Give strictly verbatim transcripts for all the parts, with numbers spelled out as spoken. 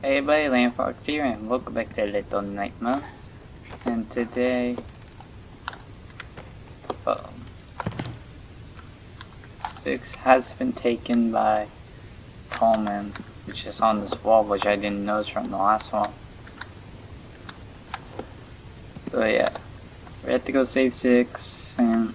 Hey everybody, Landfox here, and welcome back to Little Nightmares. And today, um, six has been taken by Tallman, which is on this wall, which I didn't notice from the last one. So yeah, we have to go save six and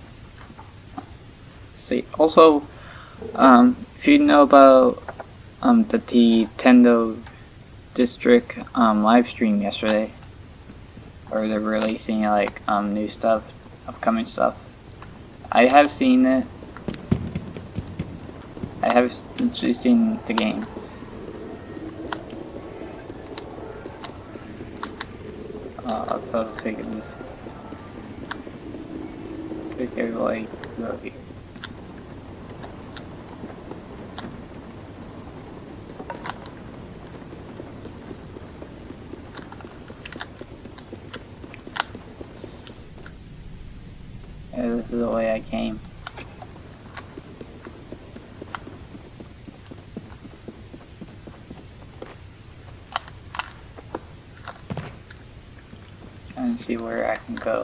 see. Also, um, if you know about um the Nintendo District um live stream yesterday, or they're releasing like um new stuff, upcoming stuff. I have seen it. I have actually seen the game. Uh, for the sake of this, okay, like go here. Yeah, this is the way I came. Trying to see where I can go.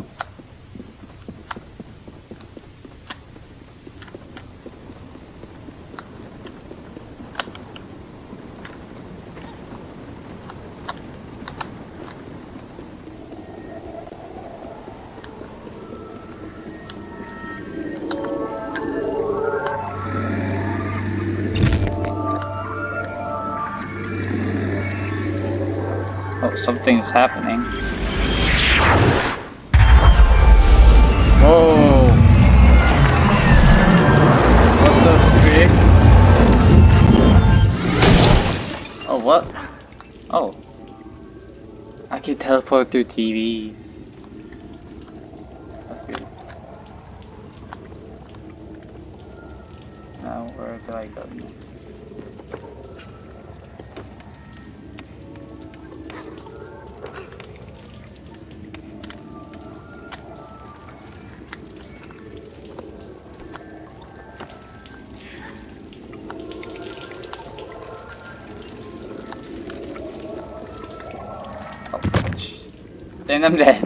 Oh, something's happening. Whoa! What the frick? Oh, what? Oh. I can teleport through T Vs. That's good. Now, where do I go next? Then I'm dead.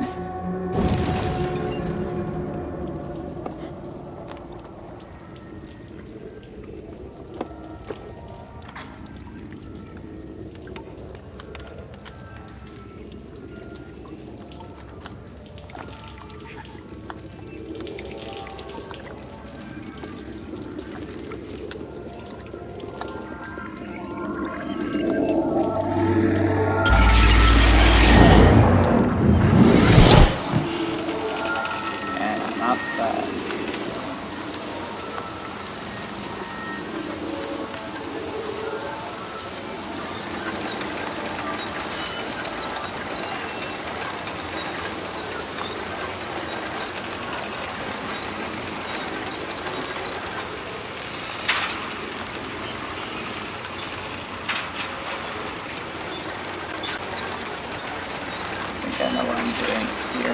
I know what I'm doing here.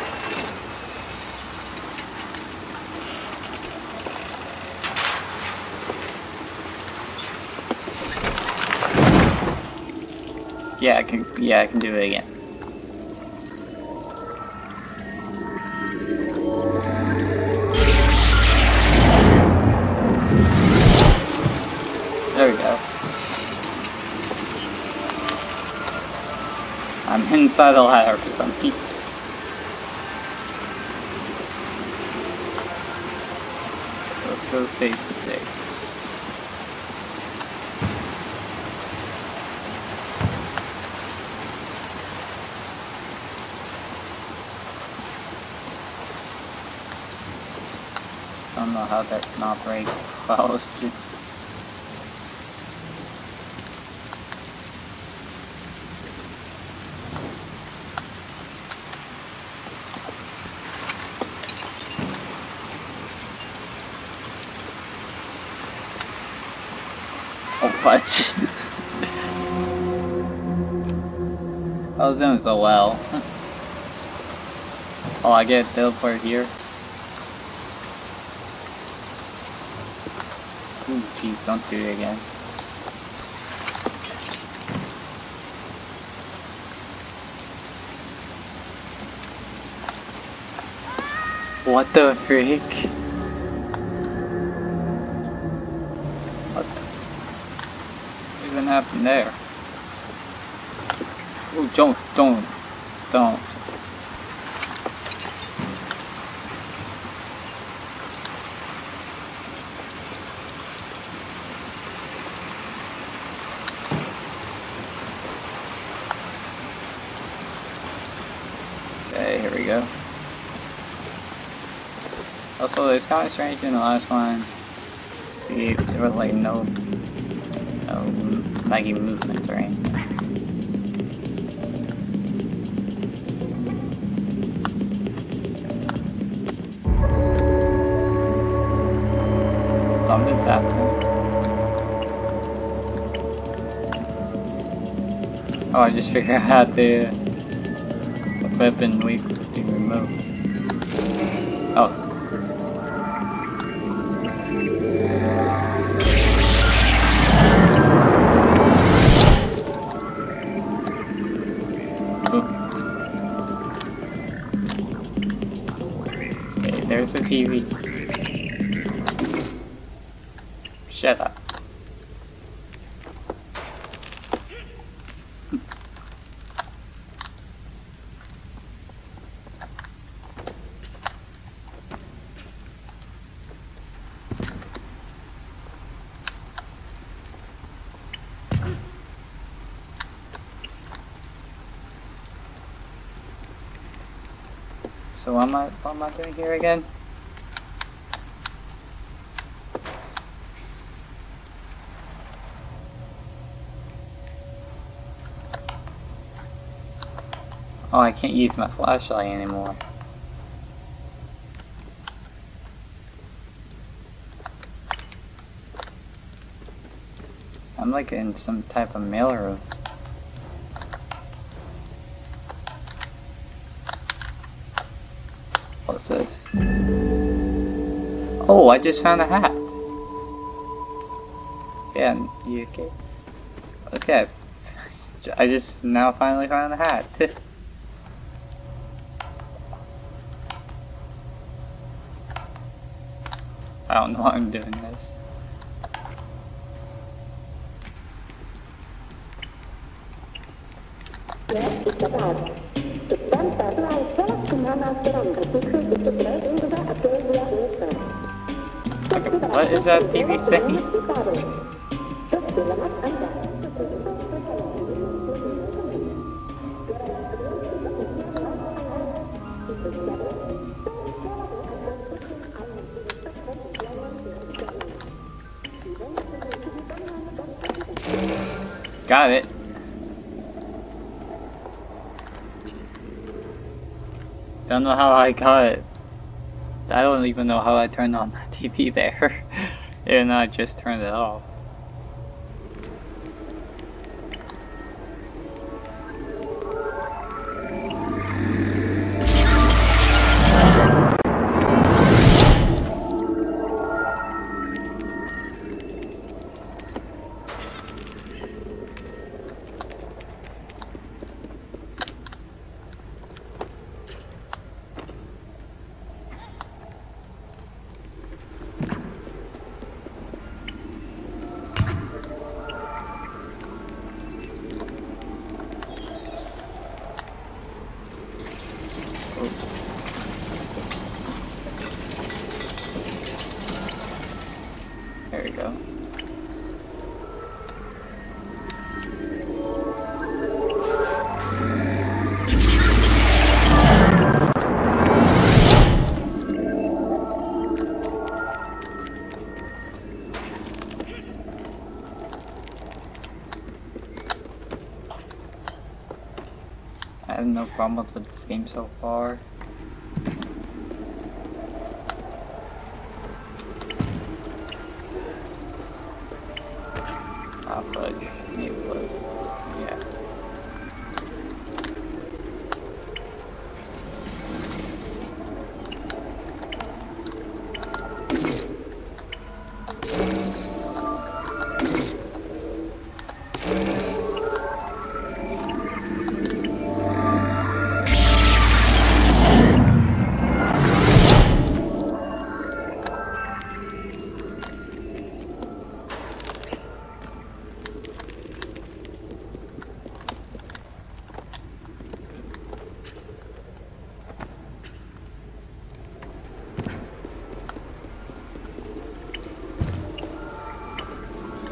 Yeah, I can. Yeah, I can do it again. There we go. I'm inside the ladder for some reason. Let's go save six. I don't know how that can operate while I was just oh fudge. I was doing so well. Oh, I get a teleport here. Ooh, jeez, don't do it again. What the freak? What even happened there? Oh, don't, don't, don't. Okay, here we go. Also, it's kind of strange in the last one. There was like no, no laggy movement or anything. Something's happening. Oh, I just figured out how to equip and we the remote. Oh. Okay, there's the T V. Shut up. So what am I, what am I doing here again? Oh, I can't use my flashlight anymore. I'm like in some type of mail room. What's this? Oh, I just found a hat. Yeah, you okay? Okay. I just now finally found a hat. I don't know why I'm doing this. Okay, what is that T V saying? Got it. Don't know how I got it. I don't even know how I turned on the T V there. And I just turned it off. There we go. I have no problems with this game so far. Ah, fudge. Maybe it was. Yeah.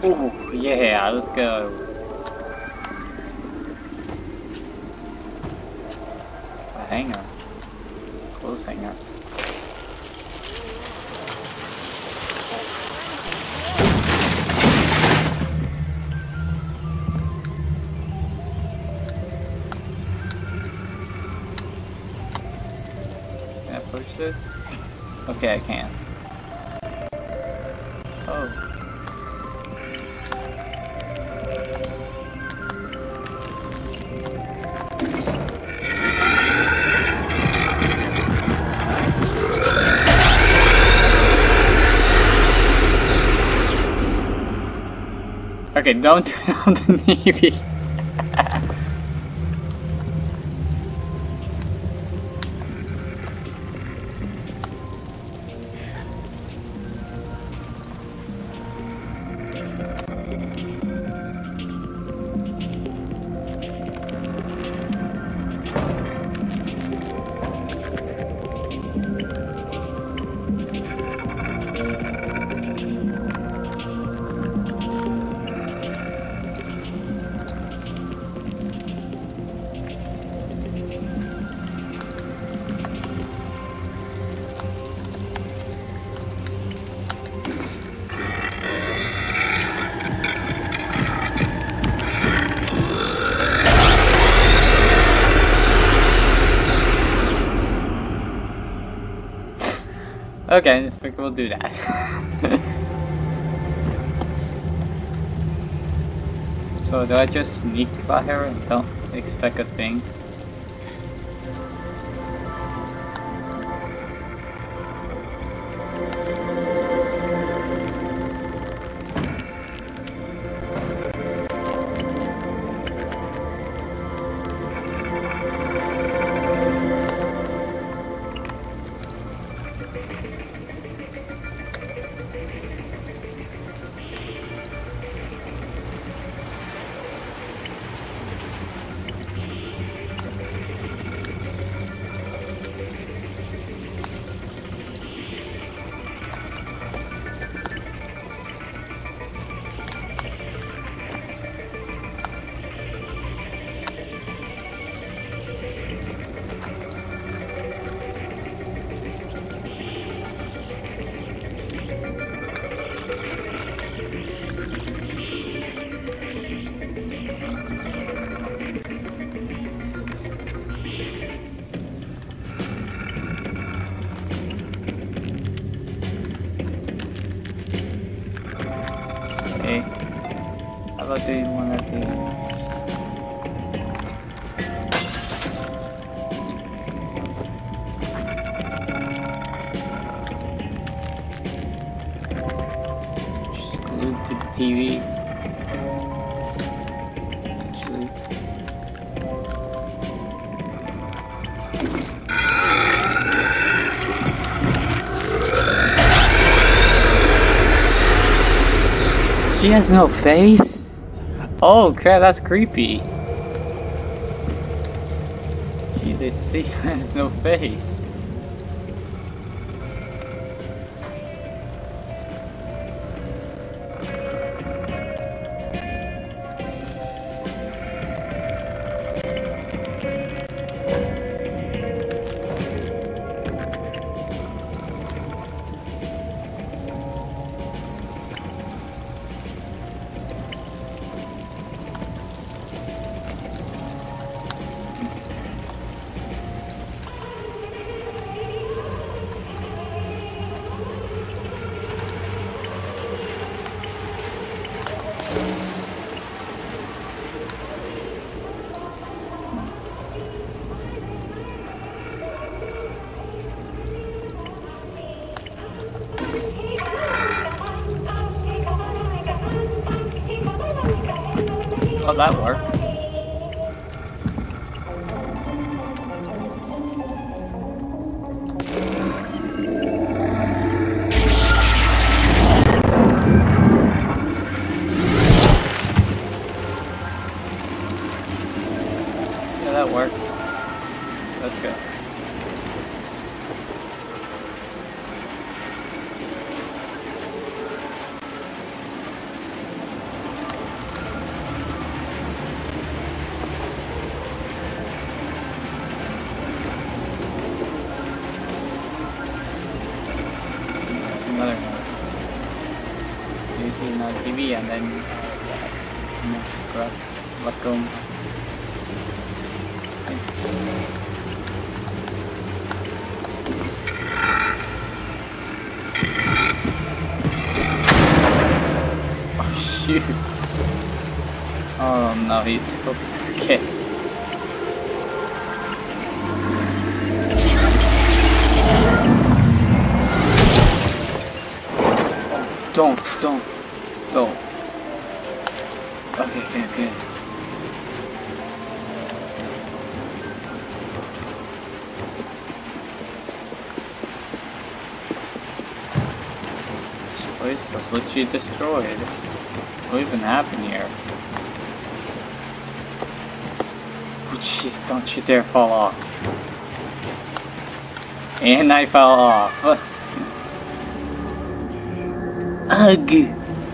Ooh, yeah, let's go. A hangar. Close hangar. Can I push this? Okay, I can. Oh. Okay, don't turn on the Navy. Okay, this pick will do that. So do I just sneak by her and don't expect a thing? How about doing one of these? Just glued to the T V. Actually. She has no face? Oh crap, that's creepy. She, she has no face. Oh, that worked. Yeah, that worked. Let's go. uh, T V and then just let, let go. Oh shoot! Oh no, he hope he's okay. Don't, don't, don't. Okay, okay, okay. This place is literally destroyed. What even happened here? Oh jeez, don't you dare fall off. And I fell off. Ugh.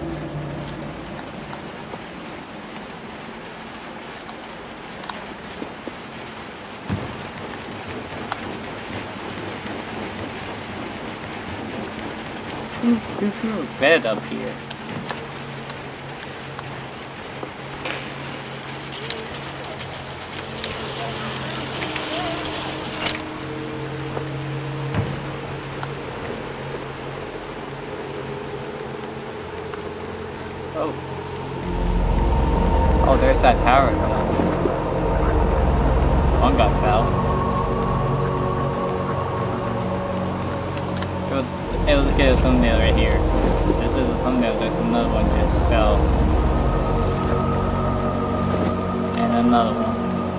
Bed up here. Oh. Oh, there's that tower. One got fell. Let's, hey, let's get a thumbnail right here. This is a thumbnail, there's another one just fell. And another one.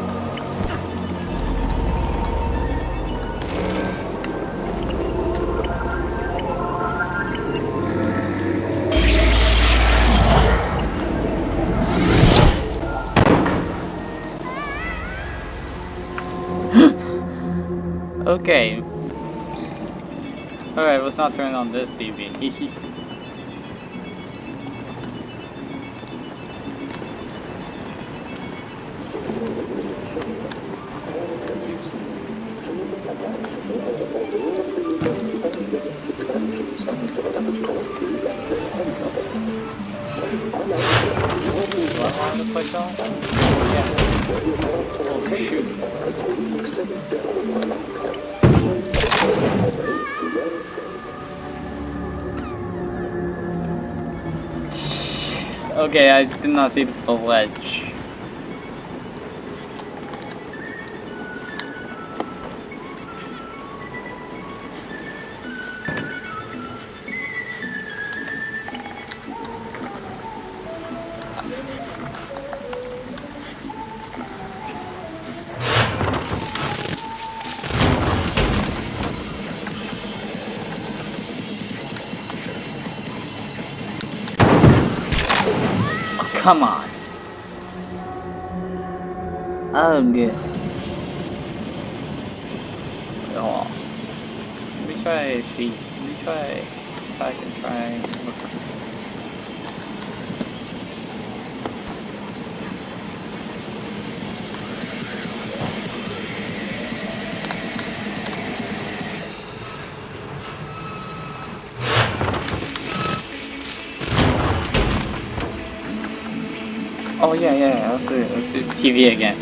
Okay. Alright, let's not turn on this T V. Do I want to push on? Yeah. Oh shoot. Okay, I did not see the ledge. Come on. Ugh. Oh. Let me try see. Let me try if I can try look. Oh yeah, yeah, yeah. Let's do it. Let's do T V again.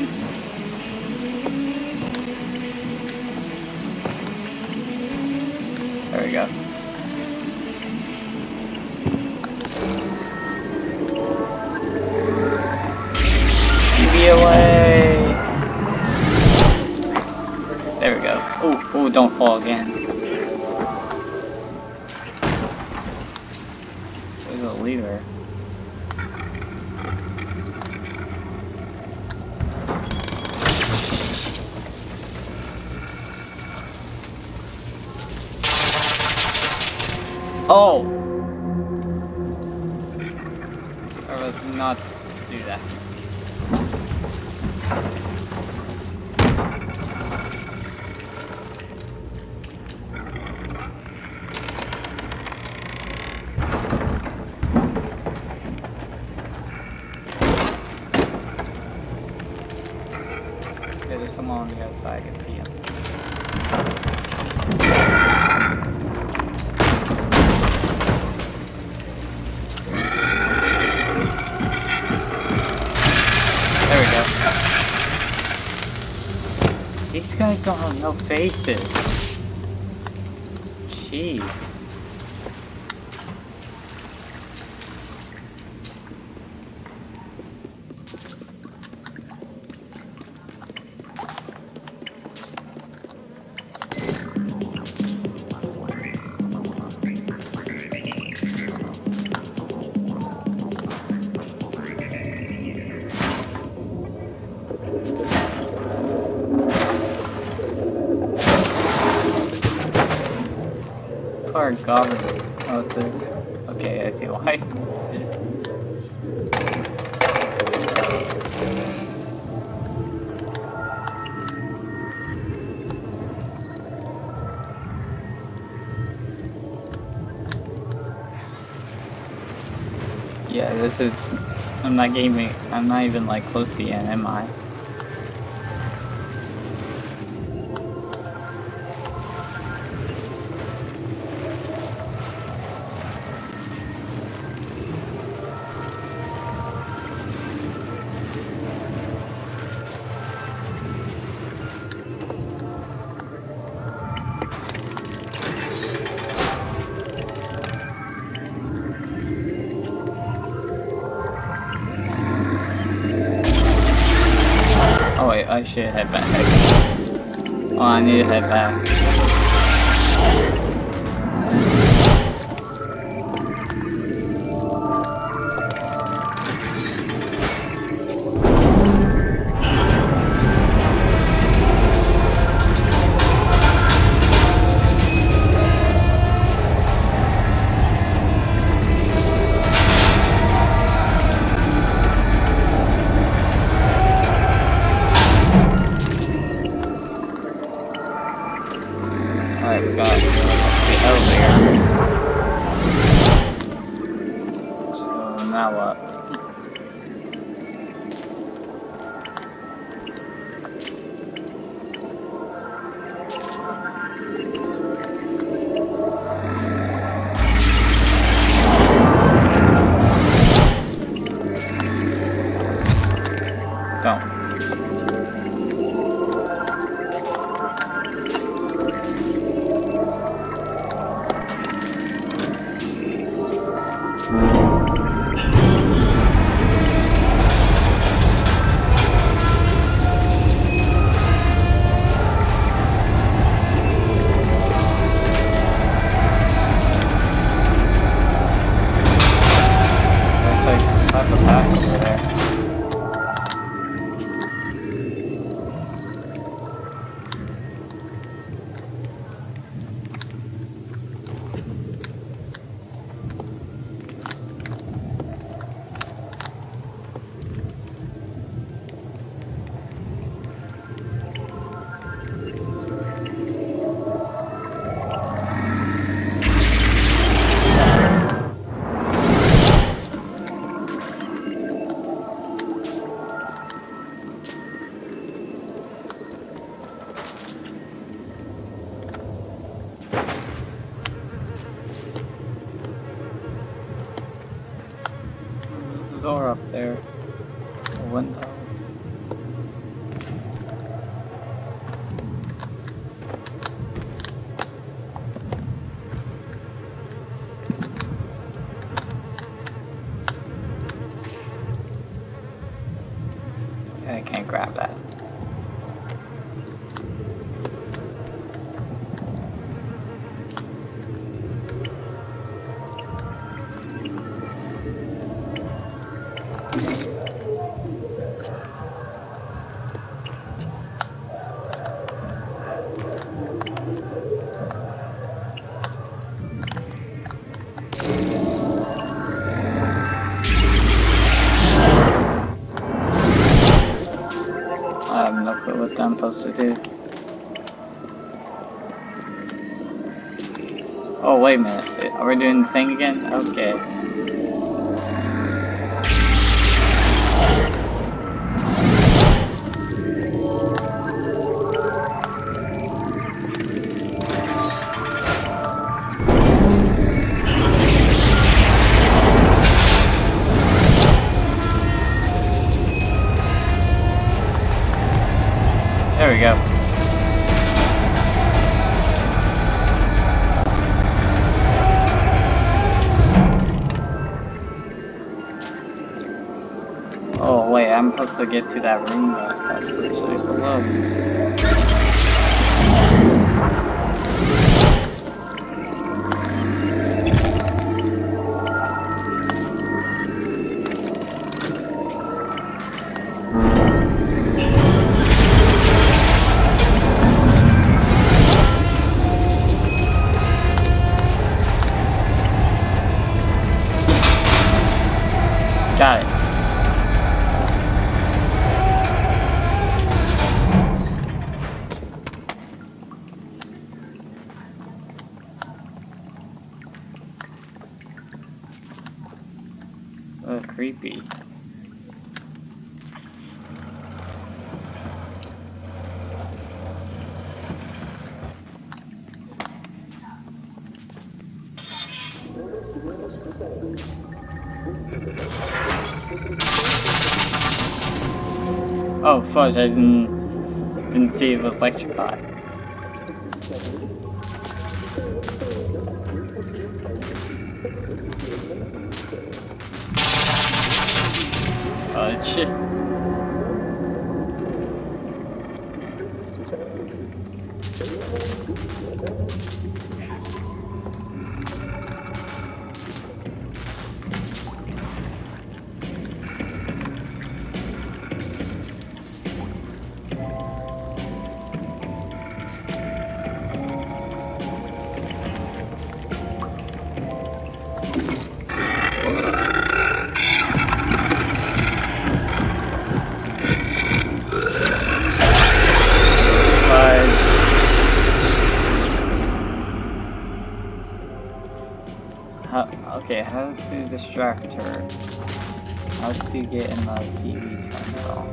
There we go. T V away. There we go. Oh, oh, don't fall again. There's a lever. Oh! Or let's not do that. Yeah, there's someone on the other side, I can see him. These guys don't have no faces. Jeez. Poor government. Oh, it's a... Okay, I see why. Yeah, this is... I'm not gaming... I'm not even like close to the end, am I? Oh wait, I should head back. Oh, I need to head back. Alright, we got the elevator. So now what? Don't. Type of path over there. Door up there, a window. I can't grab that. I have no clue what I'm supposed to do. Oh, wait a minute. Are we doing the thing again? Okay. There we go. I'm supposed to get to that room, but that's actually below me. Got it. Oh, creepy. Oh, fudge, I didn't, didn't see it was electrified. Fudge. How, okay, how to distract her? How to get in the T V turned off?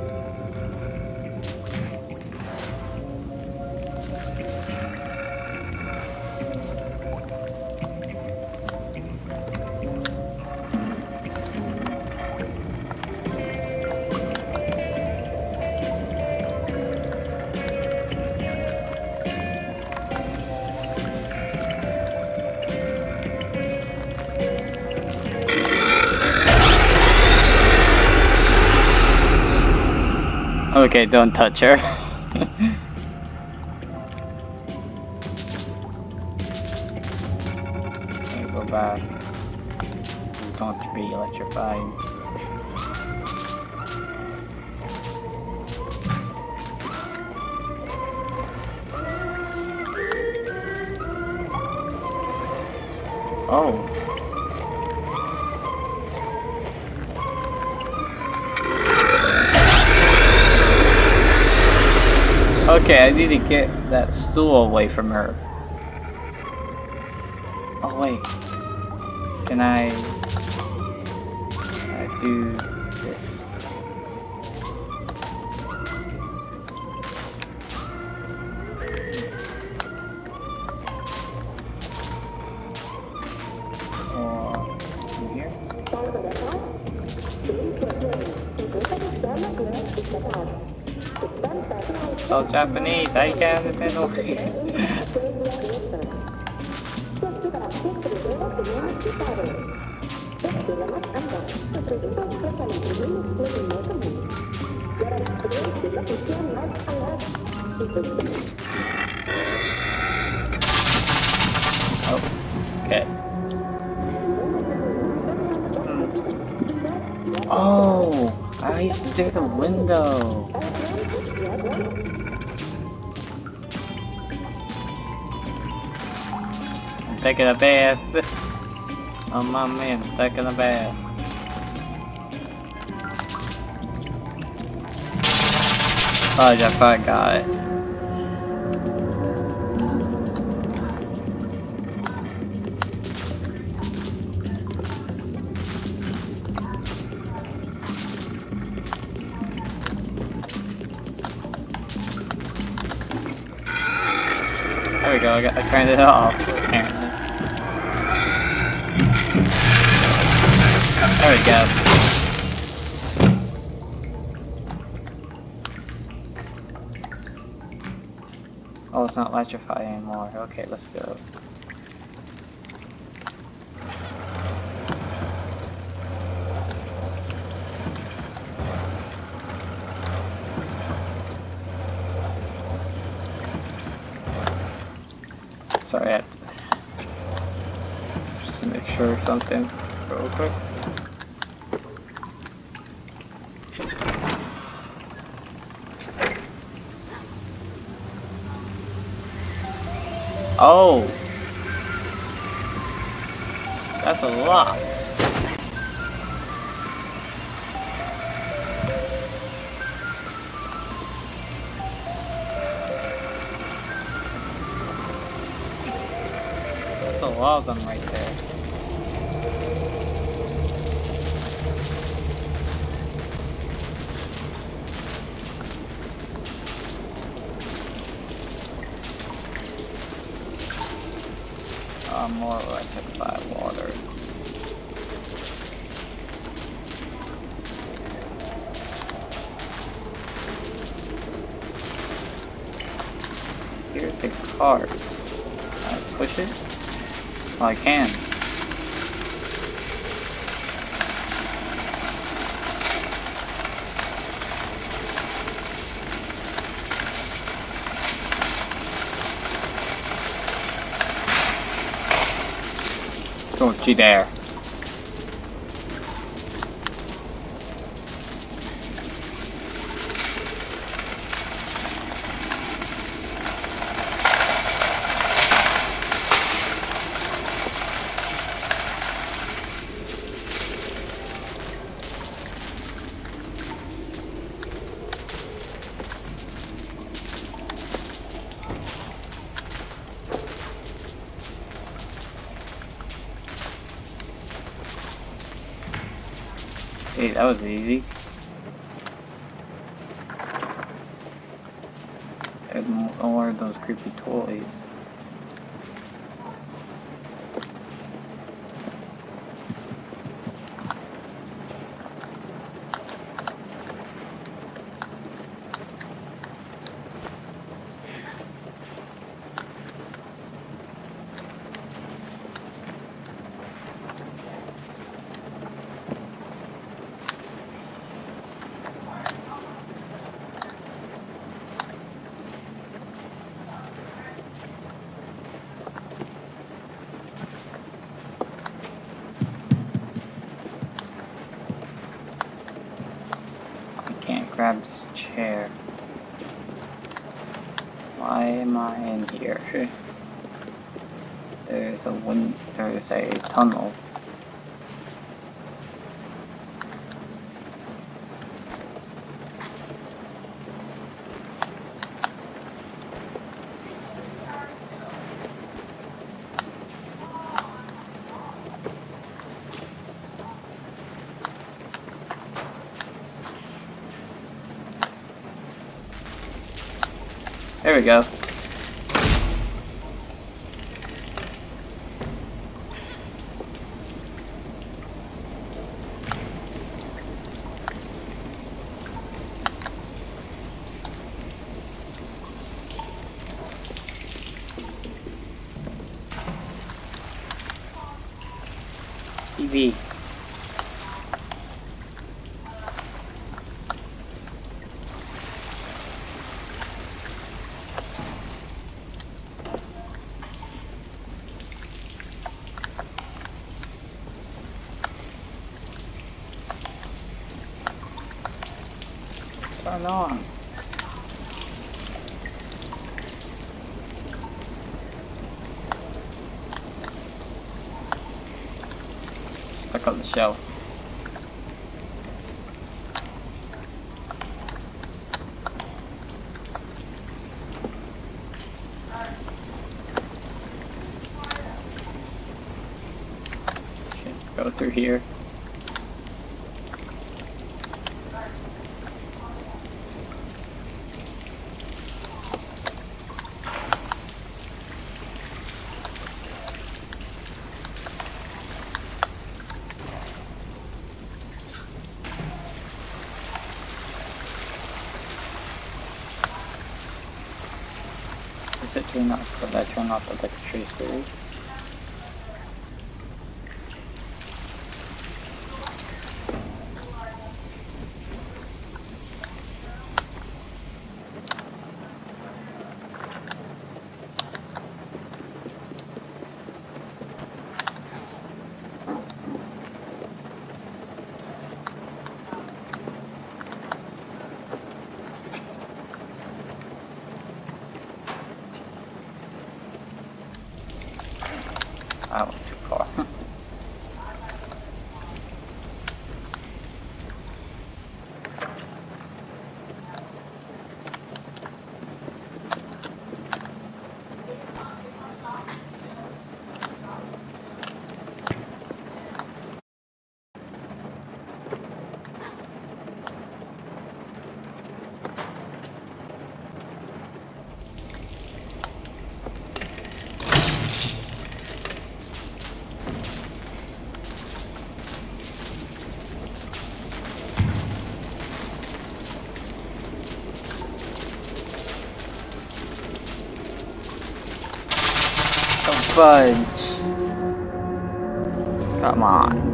Okay, don't touch her. Okay, go back. Don't be electrified. Oh. Okay, I need to get that stool away from her. Oh wait. Can I... Can I do this? Or... in here? It's all Japanese, I can't understand. Oh, okay. Hmm. Oh, I see there's a window. I'm taking a bath. Oh my man, I'm taking a bath. Oh, I forgot it. There we go, I, got, I turned it off, apparently. There we go. Oh, it's not electrified anymore. Okay, let's go. Sorry, I had to, just to make sure of something real quick. Oh! That's a lot. That's a lot of them right there. Uh, more electrified water. Here's a cart. Can I push it? Oh, I can. Don't you dare. Hey, that was easy. There's more of those creepy toys. Grab this chair. Why am I in here? There's a wind. There's a tunnel. There we go. T V. Turn on. Stuck on the shelf. Okay, go through here. Is it turn off? Because I turn off electricity? I went too far. Fudge. Come on.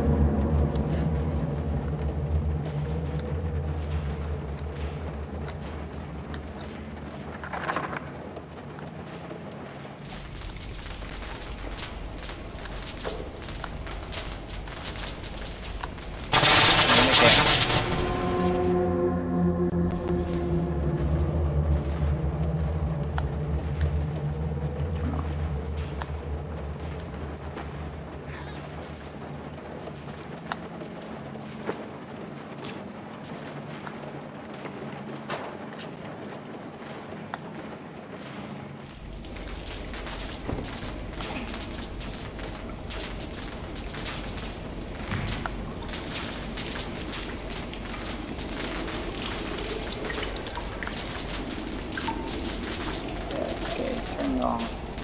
No.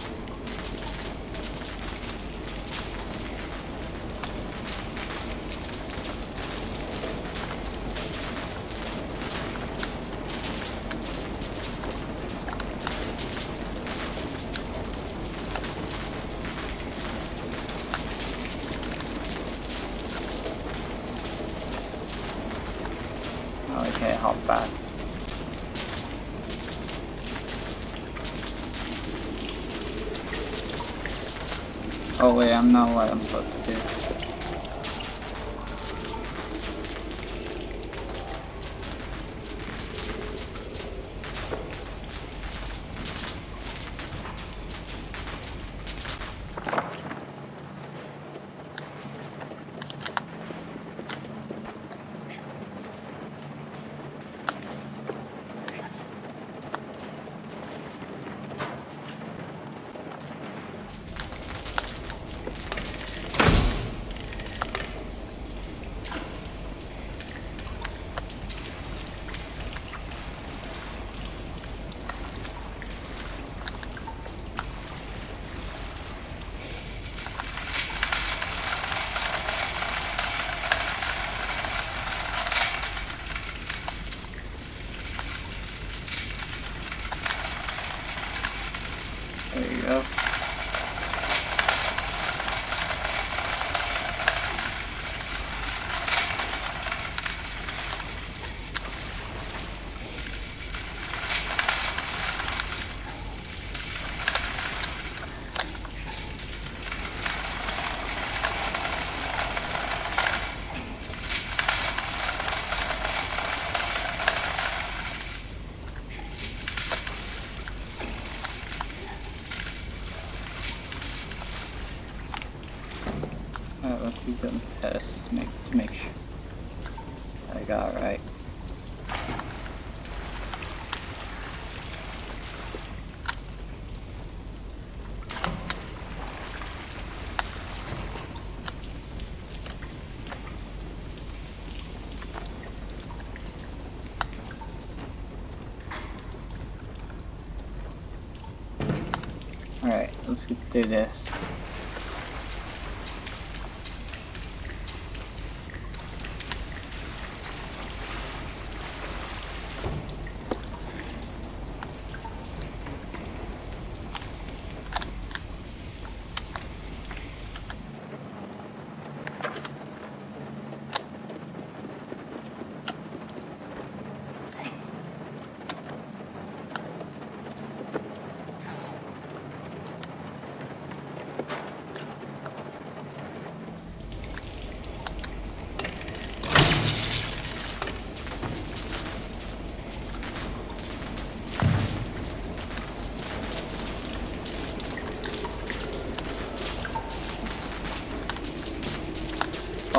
Okay, hop back. Oh wait, I'm not what I'm supposed to do. There you go. Alright, let's do some tests make, to make sure I got it right. Alright, let's do this.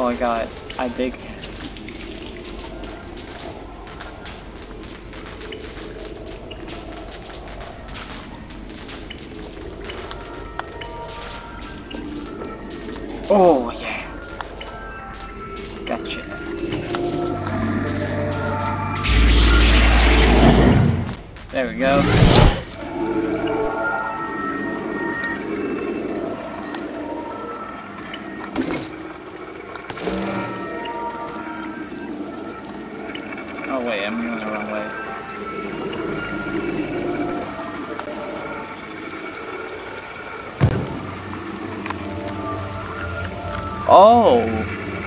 Oh my god, I dig. Oh yeah. Gotcha. There we go. Oh wait, I'm going the wrong way. Oh!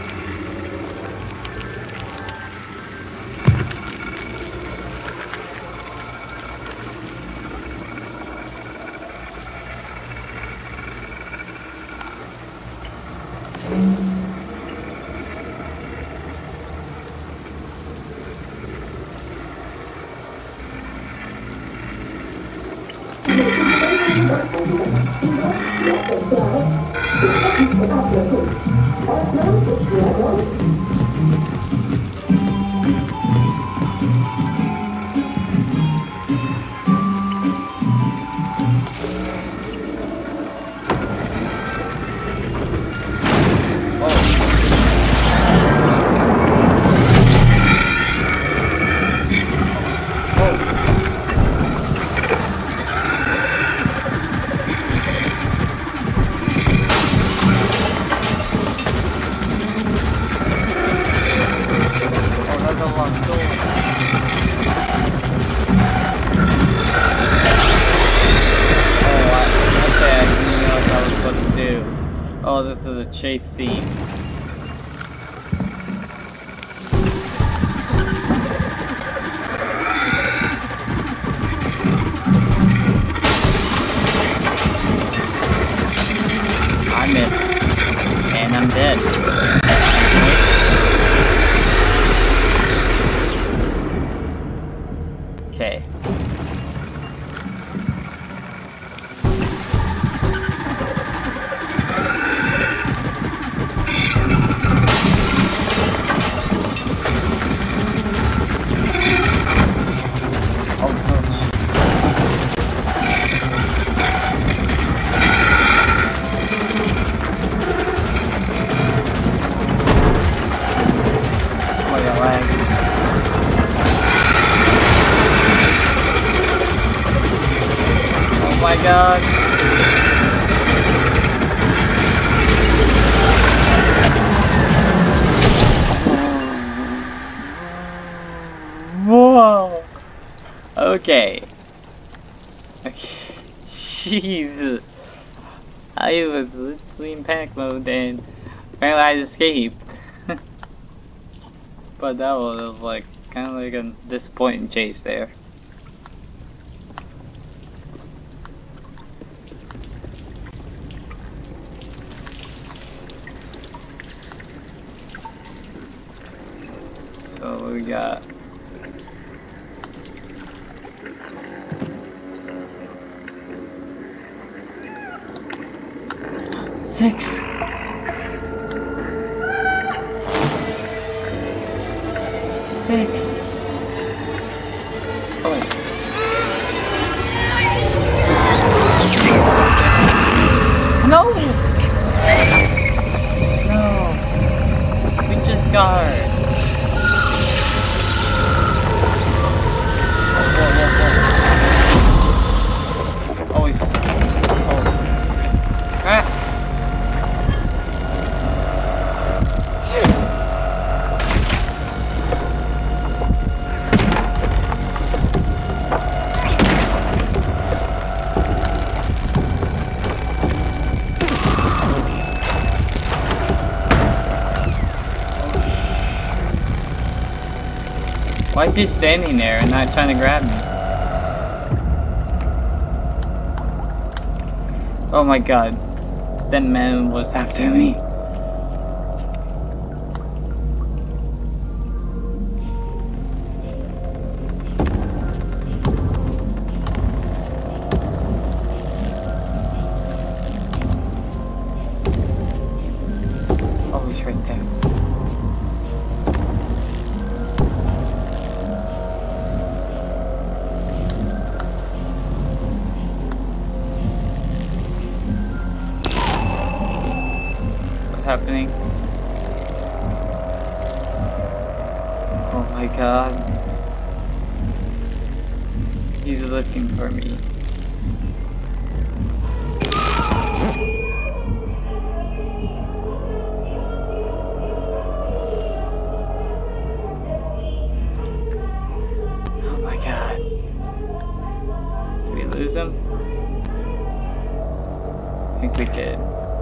Oh, this is a chase scene. I miss, and I'm dead. Okay. Oh my god. Whoa. Okay. Okay. Jeez. I was literally in panic mode and apparently I escaped. But that was like kind of like a disappointing chase there. So we got six. Six. Oh. No. No. We just got her. Oh, he's... Oh. Ah. Why is he standing there and not trying to grab me? Oh my god. That man was after me. Oh, he's right there. happening. Oh my god. He's looking for me. Oh my god. Did we lose him? I think we did.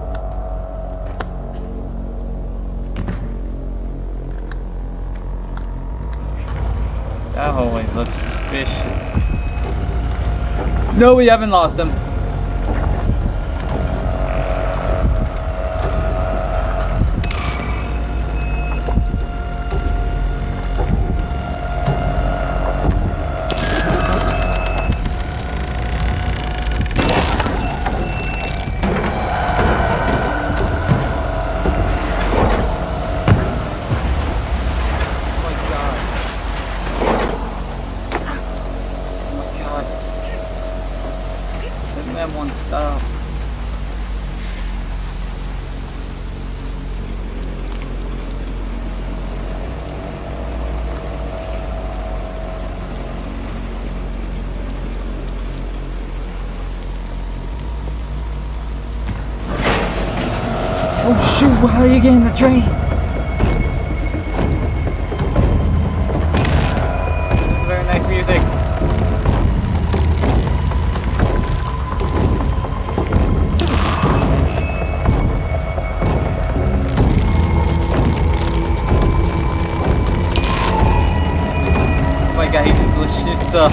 That always looks suspicious. No, we haven't lost him. One stop. Oh shoot, how are you getting the train? This is very nice music. I hate this shit stuff.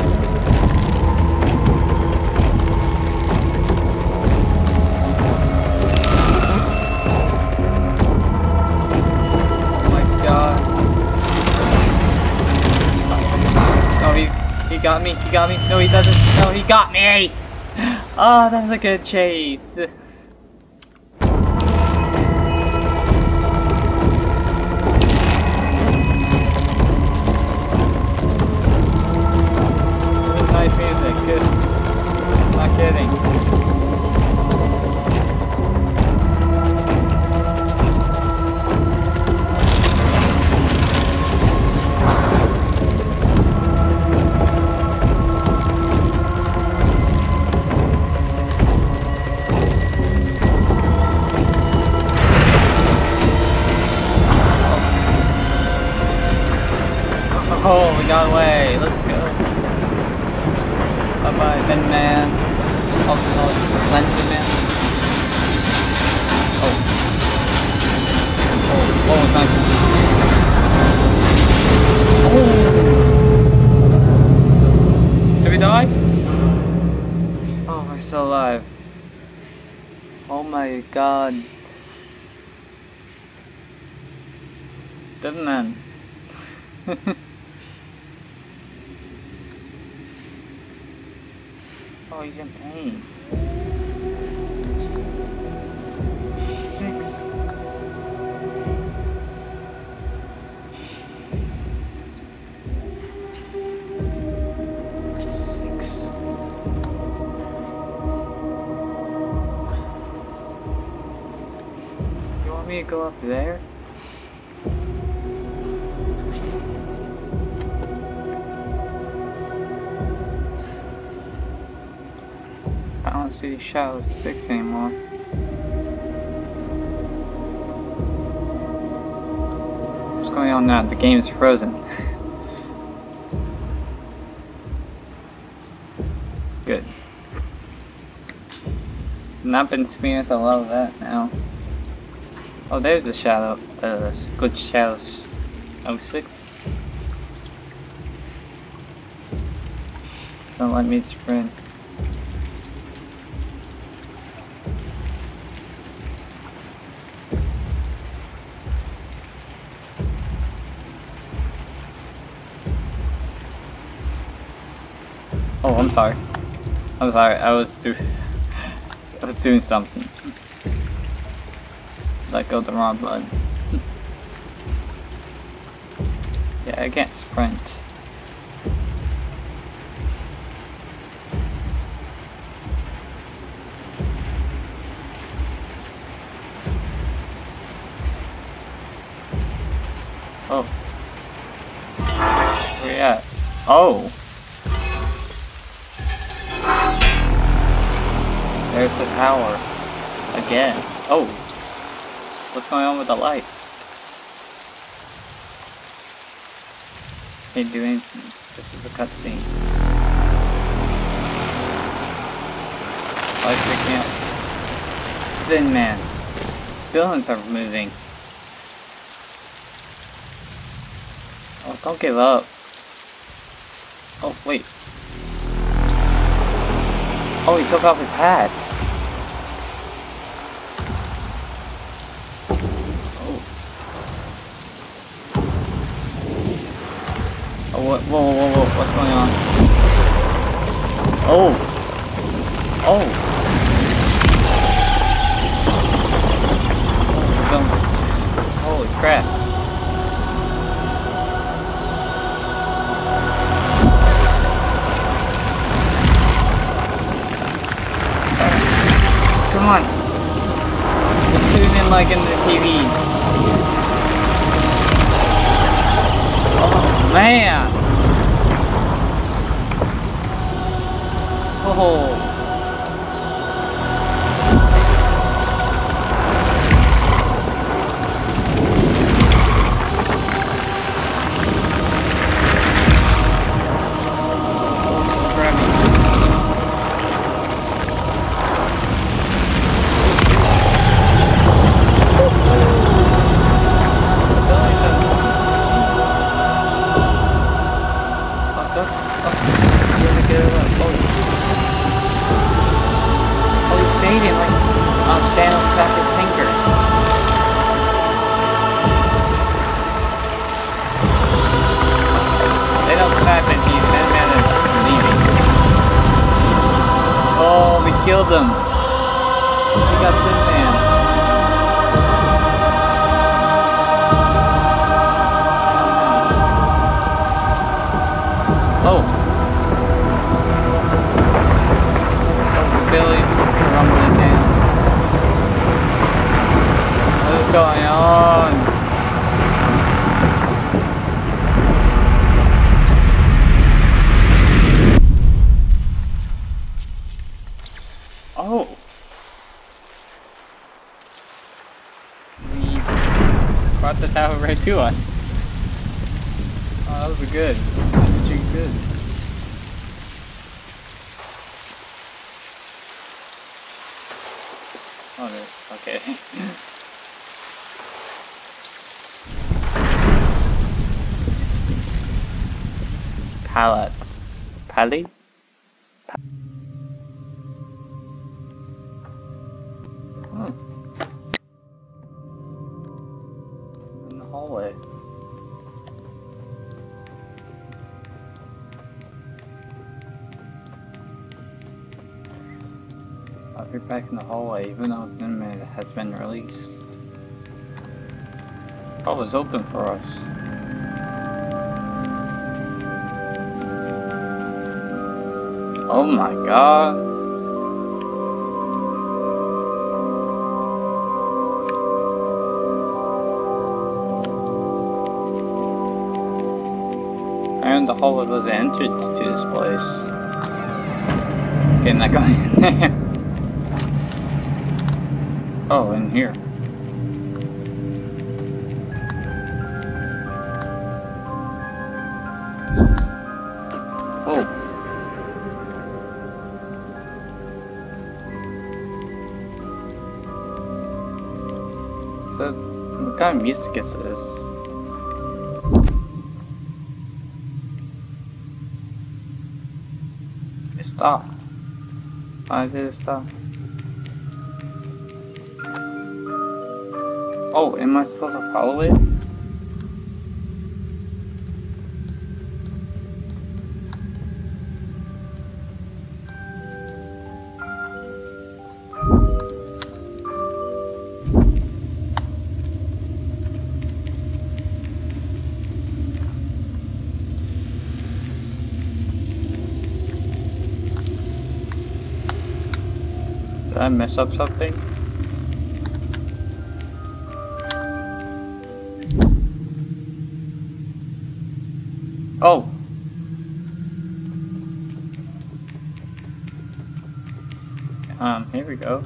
Oh my god. No, he, he got me, he got me. No, he doesn't. No, he got me! Oh, that was a good chase. Not kidding. Oh, we got away. Let's go. Bye bye, Thin Man. Oh, no, Slender Man. Oh. Oh, oh, it's nice. Oh. Have we died? Oh, we're still alive. Oh my god. Thin Man. Oh, he's in pain. Six. Six. You want me to go up there? I don't see Shadow six anymore. What's going on now? The game is frozen. Good. Not been experienced a lot of that now. Oh, there's the Shadow, the good Shadow oh six. So let me sprint. Oh, I'm sorry. I'm sorry. I was do I was doing something. Let go of the wrong button. Yeah, I can't sprint. Oh. Where you at? Oh! There's the tower. Again. Oh! What's going on with the lights? Can't do anything. This is a cutscene. Lights freaking out. Thin Man. Villains are moving. Oh, don't give up. Oh, wait. Oh, he took off his hat. Oh. Oh, what? Whoa, whoa, whoa, whoa. What's going on? Oh. Oh. Holy crap. Come on. Just tune in like in the T Vs. Oh man. Oh. Killed them. We got Thin Man. Oh. Oh, the building's crumbling down. What is going on? Oh! We brought the tower right to us. Oh, that was good. That was pretty good. Oh, there. Okay. Palette. Pally? Hallway. I'll be back in the hallway even though Thin Man has been released. Oh, it's open for us. Oh my god. And the hallway was the entrance to this place. Okay, I'm not going in there. Oh, in here. Oh. So, what kind of music is this? Stop. Why did it stop? Oh, am I supposed to follow it? Did I mess up something? um, here we go.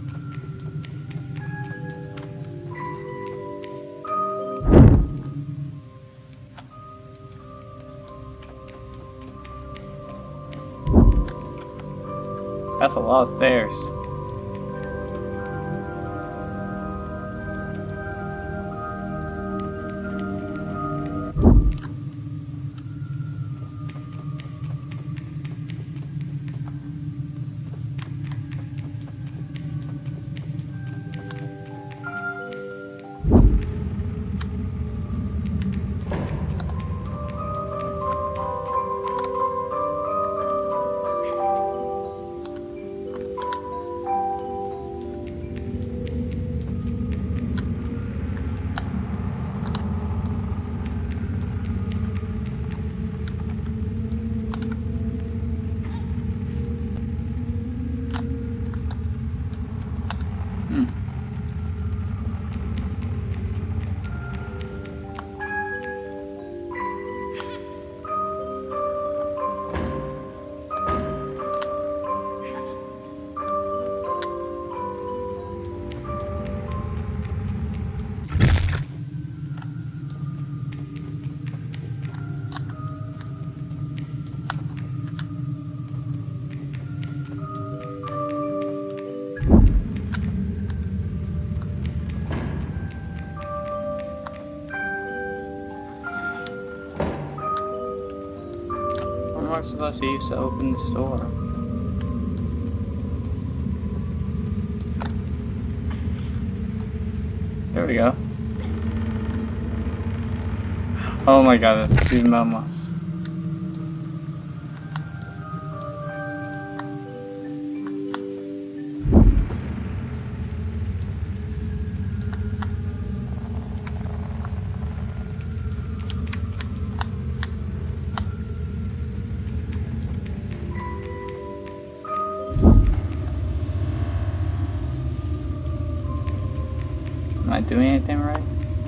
That's a lot of stairs. What am I supposed to use to open this door? There we go. Oh my god, that's two momos. Am I doing anything right?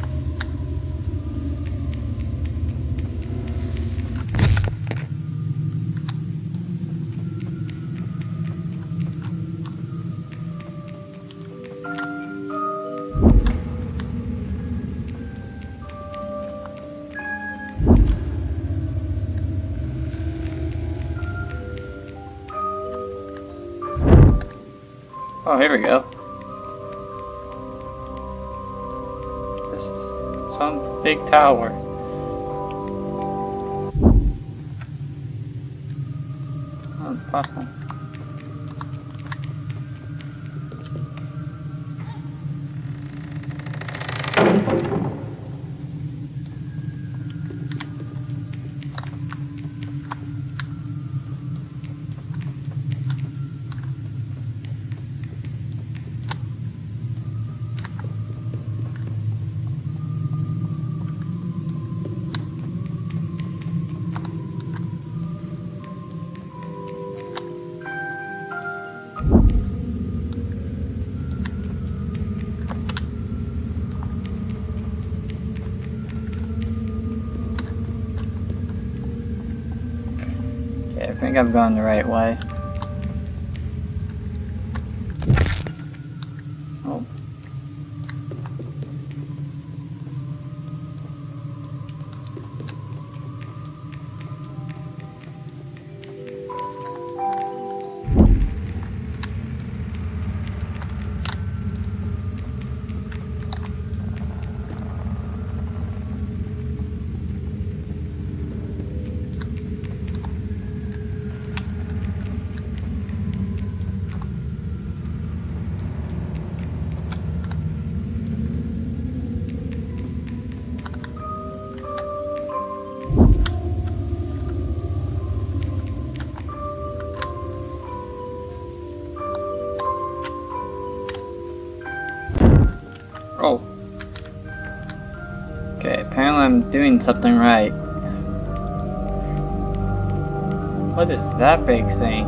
Oh, here we go. This is some big tower. Oh, the platform. I think I've gone the right way. Oh. Oh. Okay, apparently I'm doing something right. What is that big thing?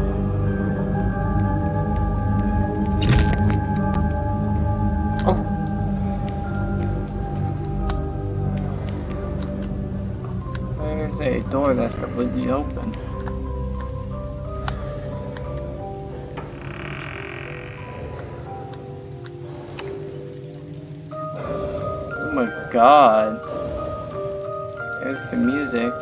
Oh. There's a door that's completely open. god. There's the music.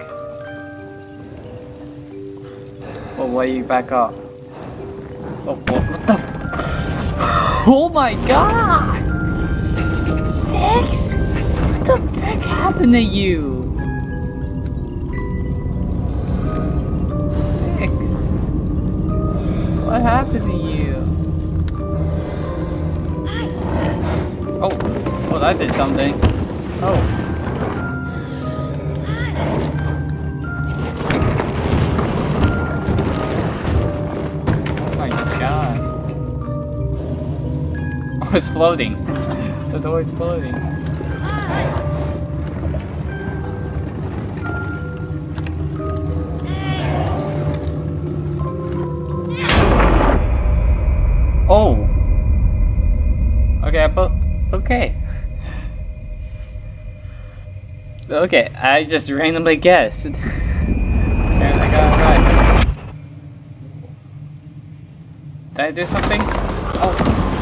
Oh, why are you back up? Oh, what, what the f- Oh my god! Six? What the frick happened to you? Six? What happened to you? Oh, oh, that did something. Oh. Oh my god. Oh, it's floating. The door is floating. Oh. Okay, but okay. Okay, I just randomly guessed. And I got it right. Did I do something? Oh.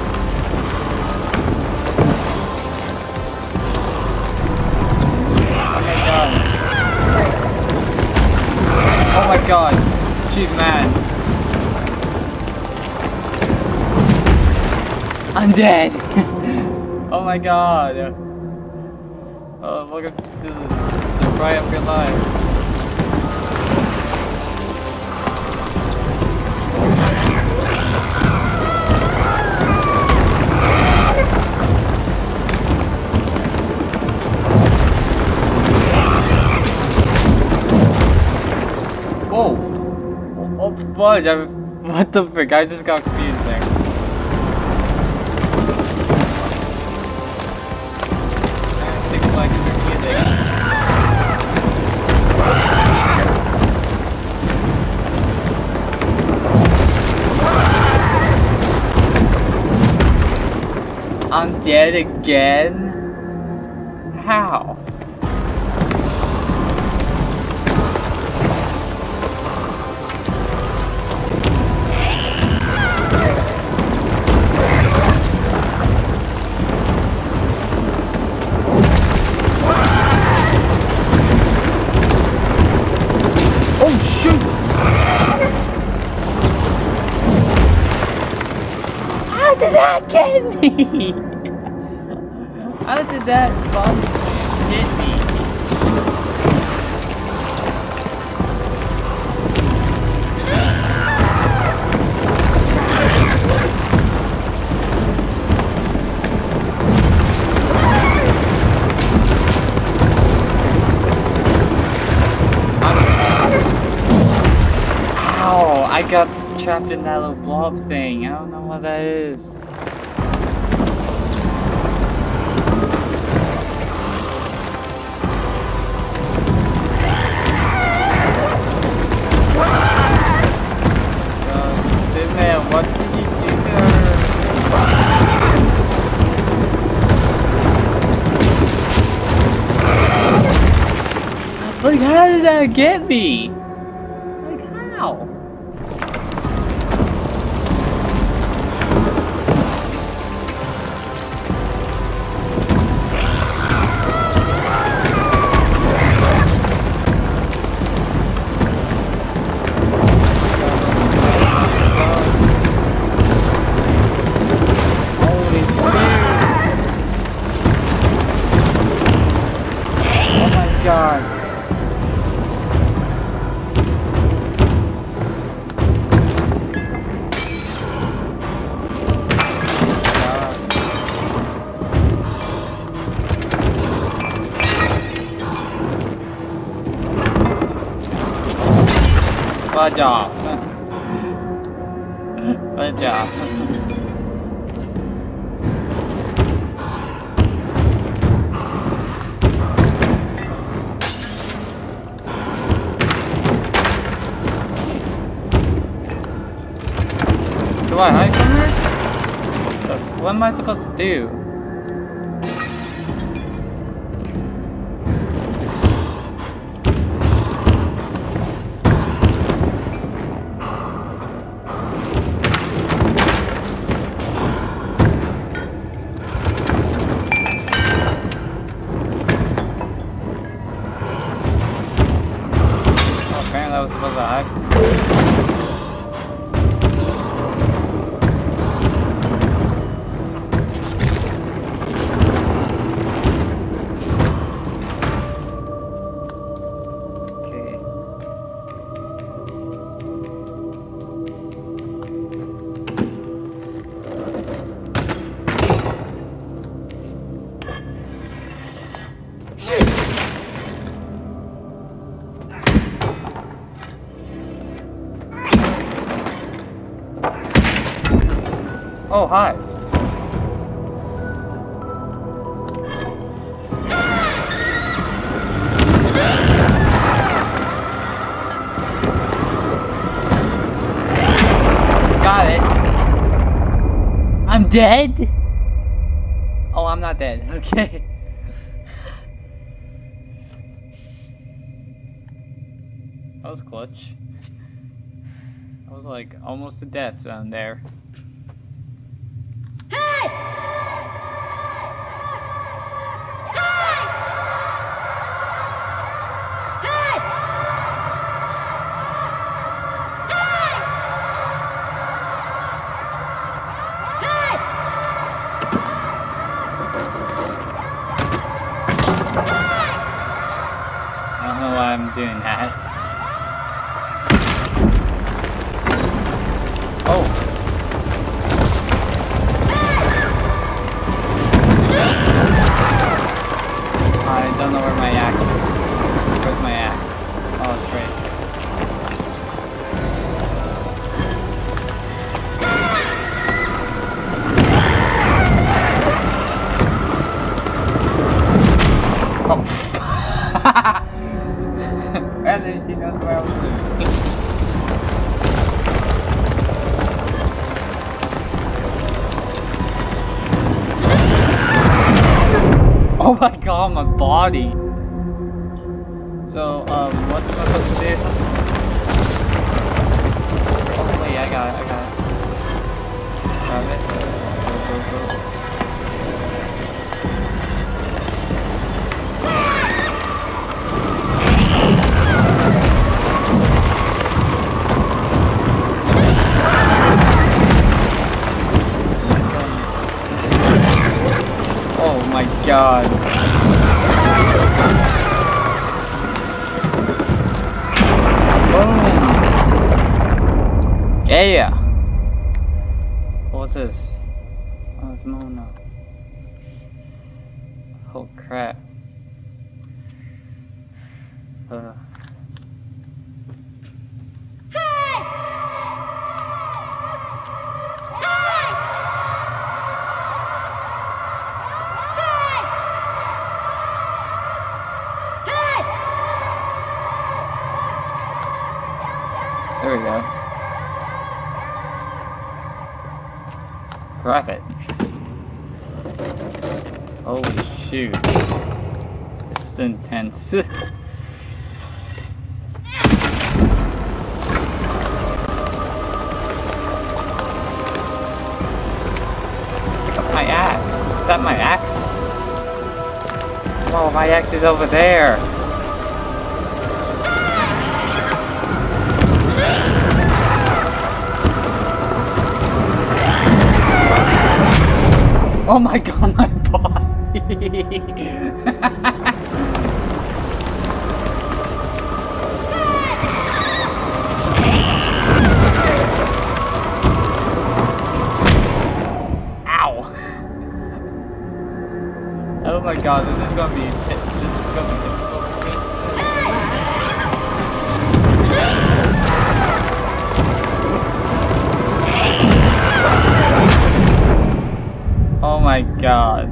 Oh my god, she's mad. I'm dead. Oh my god. Oh, welcome to the, the ride of your life. Whoa! Oh, oh fudge! I, what the frick? I just got confused there. Six likes for music. I'm dead again? How? How did that get me? How did that bomb hit me? Ow! I got trapped in that little blob thing. I don't know what that is. Man, what did you do there? Like, how did that get me? Like, how? God. Good job. Good job. Do I hide from her? What am I supposed to do? Oh, hi. Got it. I'm dead? Oh, I'm not dead. Okay. That was clutch. I was like almost to death down there. Hey! I don't know why I'm doing that. Oh. I don't know where my axe is. Where's my axe? Oh, it's right. Oh. At least she knows where I was doing. Oh my god, my body! So, um, what am I supposed to do? Oh wait, I got it, I got it. Grab it. Go, go, go. Oh my god. Boom. Yeah. What's this? Oh, it's Mona. Oh crap. Uh. There we go. Grab it. Holy shoot. This is intense. Pick up my axe. Is that my axe? Oh, my axe is over there. Oh my god, my body! Ow! Oh my god, this is gonna be this is gonna be difficult for me. Oh my god.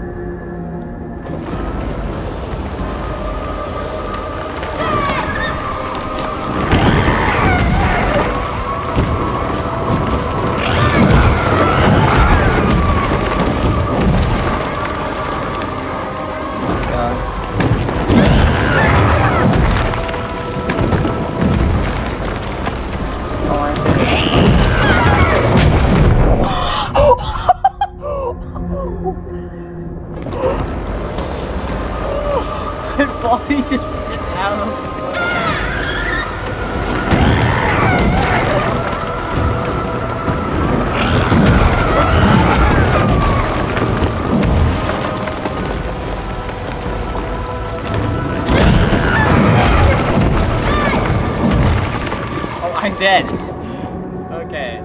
My body just slipped out of Oh, I'm dead. Okay.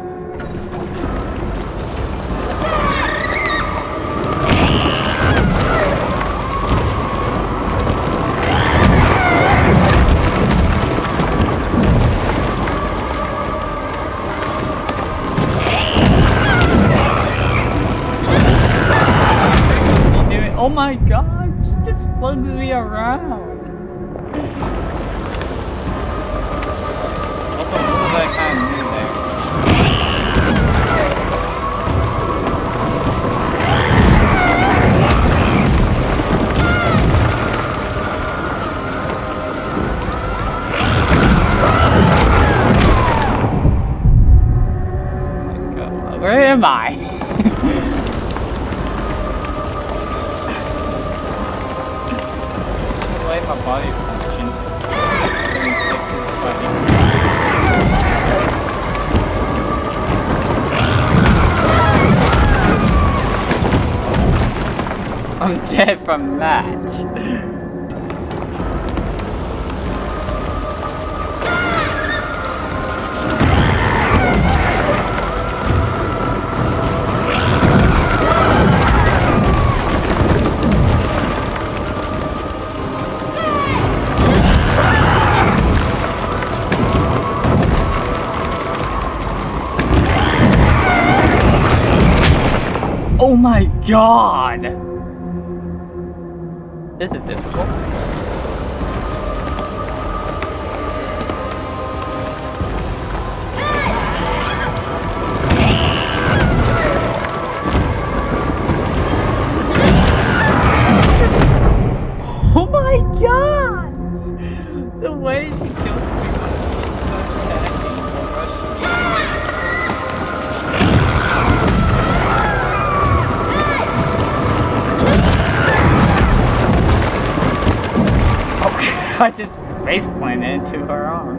my gosh, she just flung me around. Also, what was that kind of new there? Oh my god, where am I? My body functions. thirty-six is fucking. I'm dead from that. Oh my god! This is difficult. Oh my god! The way she killed me. I just face planted into her arm.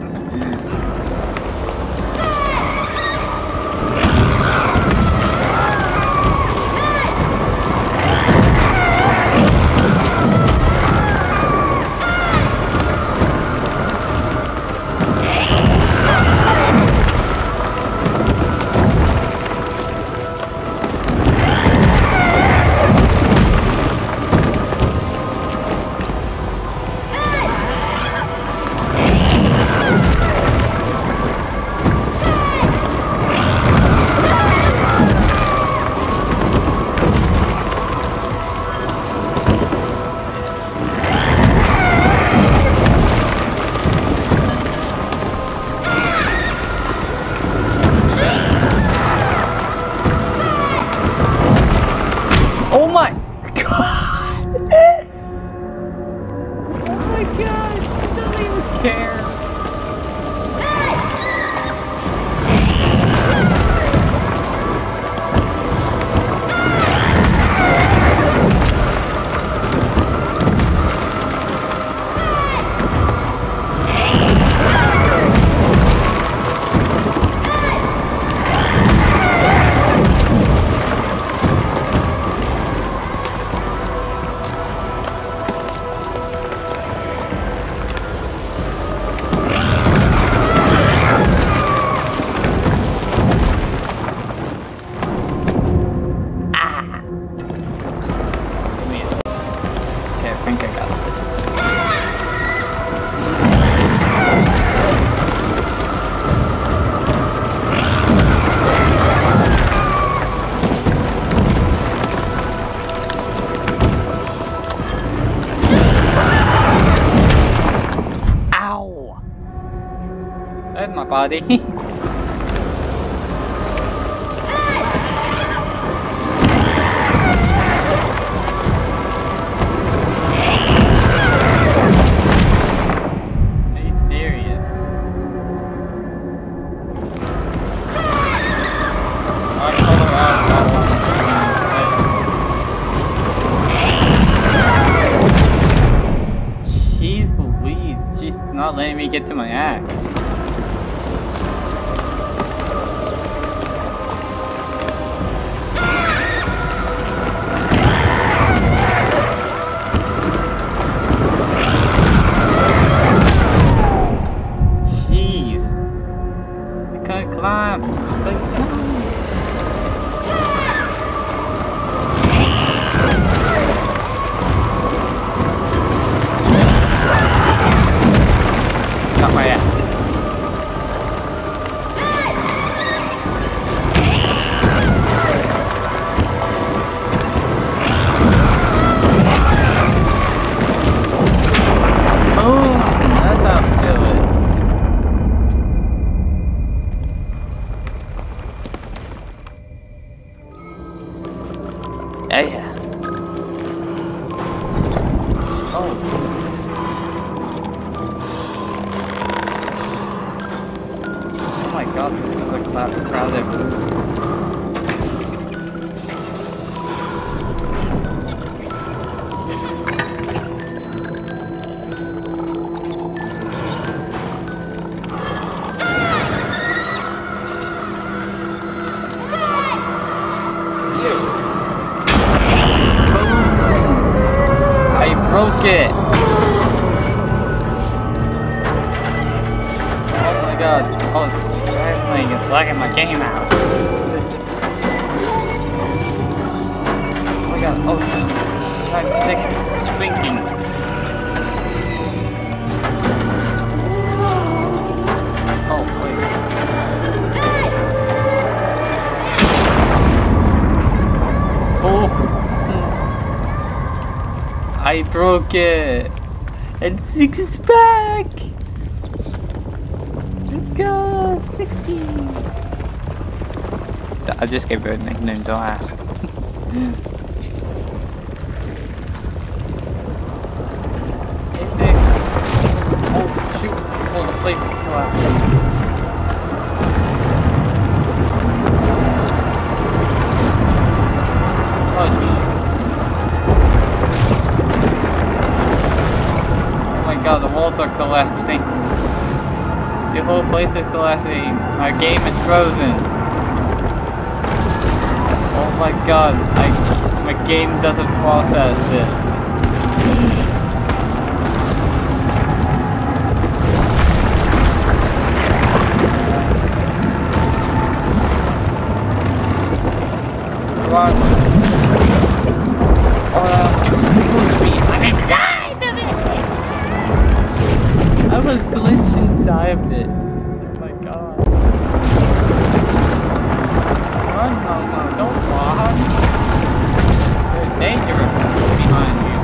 Oh my god! Oh my god! She doesn't even care. I think I got this. Ow! That's my body. Not letting me get to my axe. Jeez. I can't climb. Like, not my axe. Hey. Oh. Oh my god, this is a crowded room. Broke it! Oh my god. Oh, it's traveling. It's lagging my game out. Oh my god. Oh, Track six is swinging. Oh, wait. Oh! I broke it! And six is back! Let's go! sixty! I just gave her a nickname, don't ask. Hey, six! Oh, shoot! Oh, the place is collapsing. Punch! God, the walls are collapsing. The whole place is collapsing. My game is frozen. Oh my god, I my game doesn't process this. Come on. Oh, that's supposed to be. I'm inside of it! I was glitched inside of it. Oh my god. Run, no, no, don't run. There's danger behind you.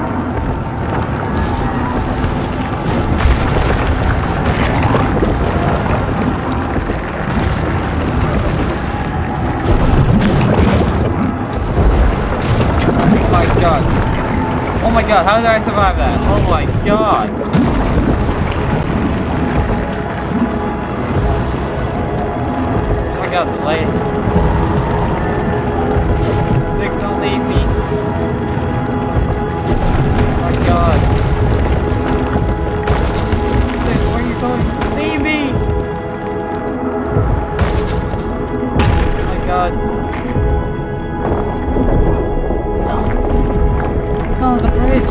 Oh my god. Oh my god, how did I survive that? Oh my god. God, the light. Six, don't leave me. Oh my god. Six, where are you going? Leave me! Oh my god. No. No, the bridge.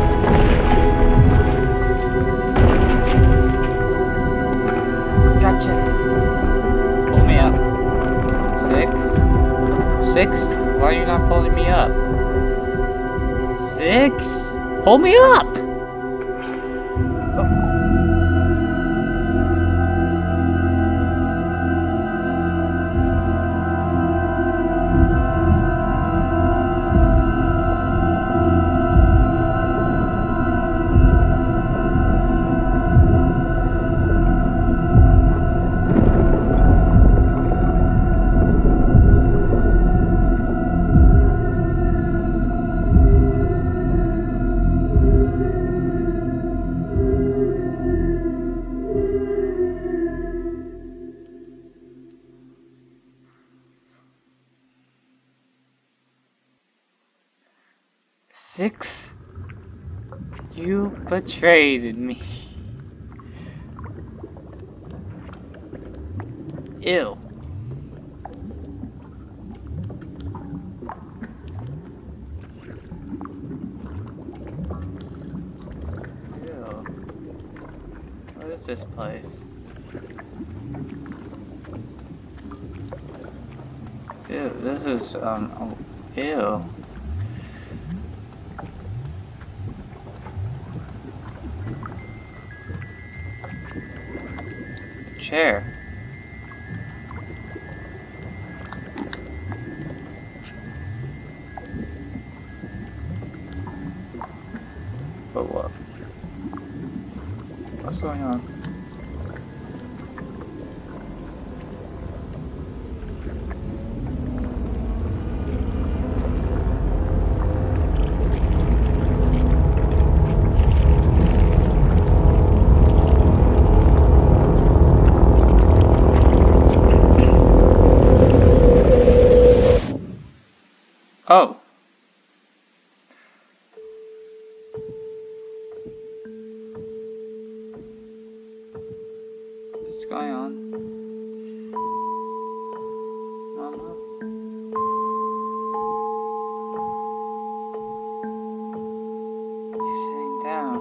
Gotcha. Pull me up. Six? Six? Why are you not pulling me up? Six? Pull me up! Oh. Six? You betrayed me. Ew. Ew. What is this place? Ew, this is, um, oh, ew. Chair. But what? What's going on? Oh. What's going on? Oh no. He's sitting down.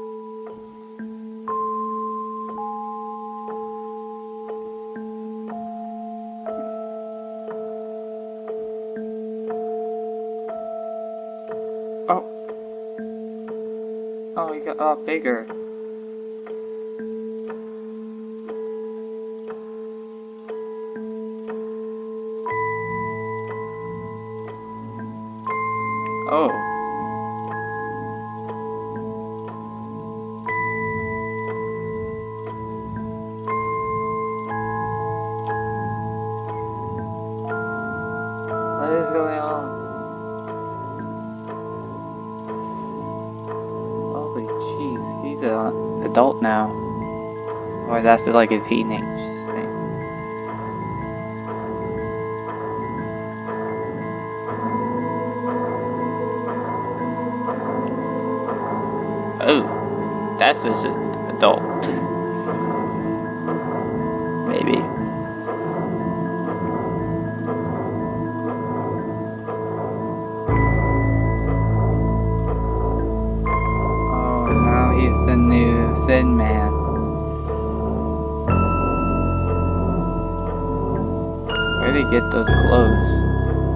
Oh. Oh, he got a lot bigger. Oh. What is going on? Holy jeez, he's an adult now. Or that's like a teenage thing. Oh, that's just an adult. Maybe. Oh, now he's the new Thin Man. Where did he get those clothes?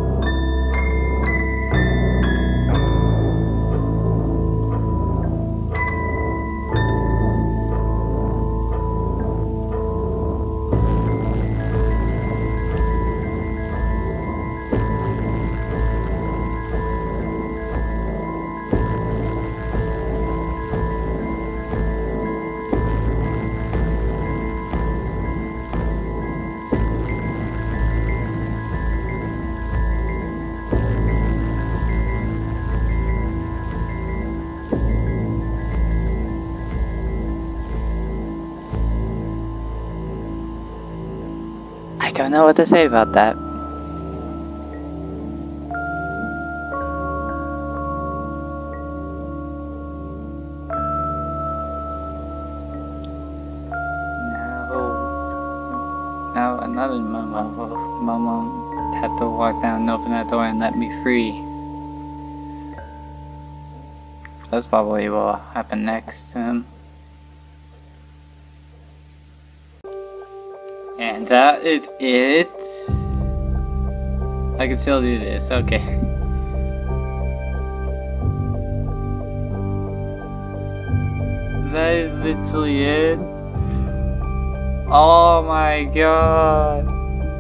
I don't know what to say about that. Now, now another Momo. Momo had to walk down and open that door and let me free. That's probably what will happen next to him. And that is it. I can still do this, okay. That is literally it. Oh my god.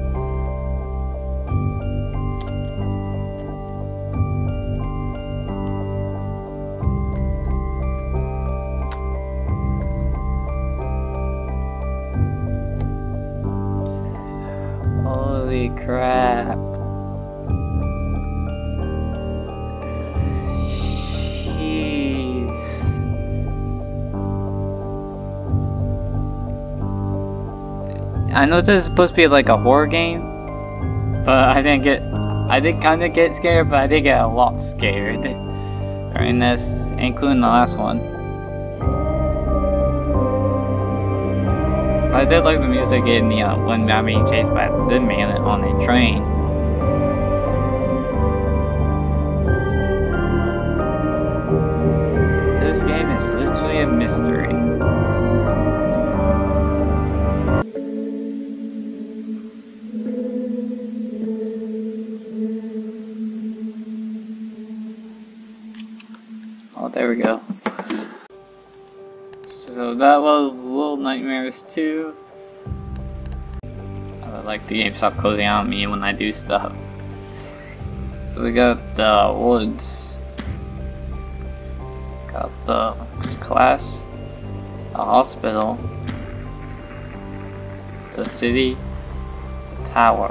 Holy crap. Jeez. I know this is supposed to be like a horror game, but I didn't get, I did kind of get scared, but I did get a lot scared during this, including the last one. I did like the music in the uh, when I'm being chased by the Thin Man on a train. This game is literally a mystery. Oh, there we go. So that was Little Nightmares two. I like the game stop closing on me when I do stuff. So we got the woods, got the class, the hospital, the city, the tower.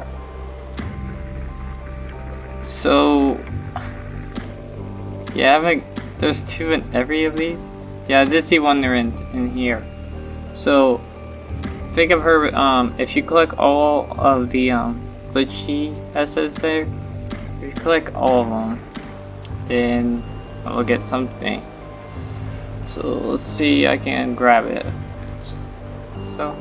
So yeah, I think there's two in every of these. Yeah, I did see one there in, in here. So, think of her, um, if you collect all of the, um, glitchy that says there, If you click all of them, then we'll get something. So let's see, I can grab it. So,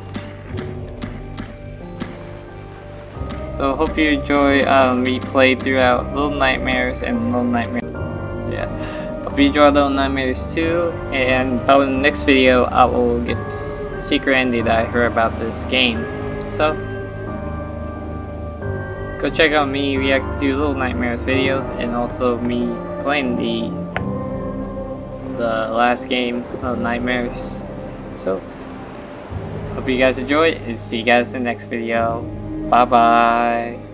so hope you enjoy um, me play throughout Little Nightmares and Little Nightmares. Yeah, hope you enjoy Little Nightmares too. And probably in the next video, I will get the secret ending that I heard about this game. So, go check out me react to Little Nightmares videos, and also me playing the the last game of Nightmares. So, hope you guys enjoy, and see you guys in the next video. Bye bye.